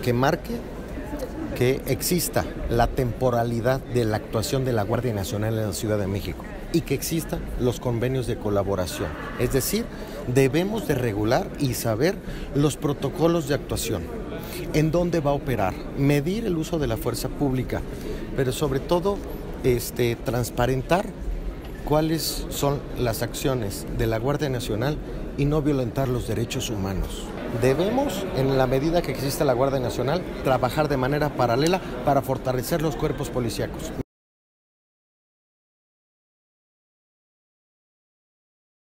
que marque que exista la temporalidad de la actuación de la Guardia Nacional en la Ciudad de México y que existan los convenios de colaboración. Es decir, debemos de regular y saber los protocolos de actuación, en dónde va a operar, medir el uso de la fuerza pública, pero sobre todo transparentar cuáles son las acciones de la Guardia Nacional y no violentar los derechos humanos. Debemos, en la medida que exista la Guardia Nacional, trabajar de manera paralela para fortalecer los cuerpos policíacos.